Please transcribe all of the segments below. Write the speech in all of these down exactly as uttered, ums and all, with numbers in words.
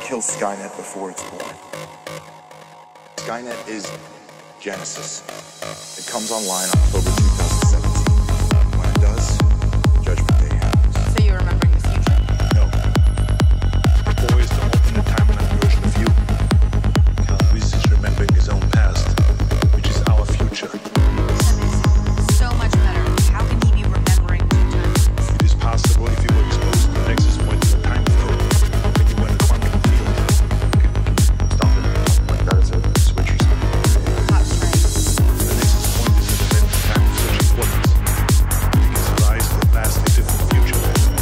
kill Skynet before it's born. Skynet is Genesis. It comes online October two thousand seventeen. When it does, Judgment Day happens. So you're remembering the future? No. Boys don't open the timeline version of you. Cal Reese is remembering his own past, which is our future. That makes so much better. How can he be remembering two times? It is possible if you were exposed to the nexus point in the time flow, when you were in a quantum field. You can stop it like that as a switch or something. That's right. The nexus point is an event in time of such importance. It gives rise to a vastly different future.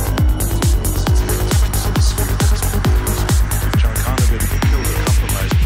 If John Connor were to get killed or compromised,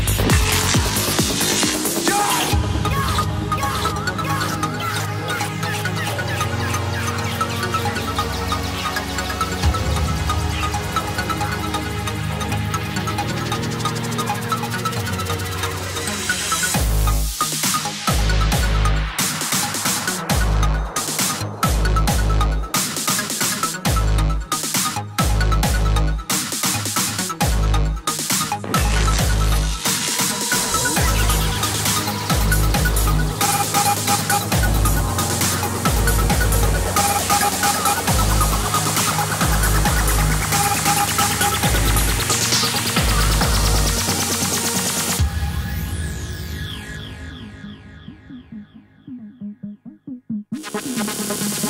We'll be right back.